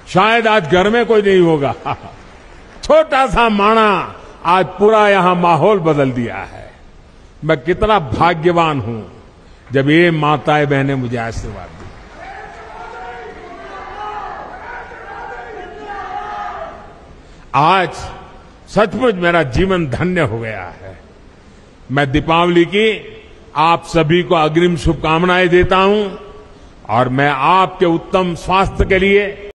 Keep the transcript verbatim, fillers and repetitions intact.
शायद आज घर में कोई नहीं होगा। छोटा सा माणा आज पूरा यहां माहौल बदल दिया है। मैं कितना भाग्यवान हूं जब ये माताएं बहनें मुझे आशीर्वाद दी। आज सचमुच मेरा जीवन धन्य हो गया है। मैं दीपावली की आप सभी को अग्रिम शुभकामनाएं देता हूं और मैं आपके उत्तम स्वास्थ्य के लिए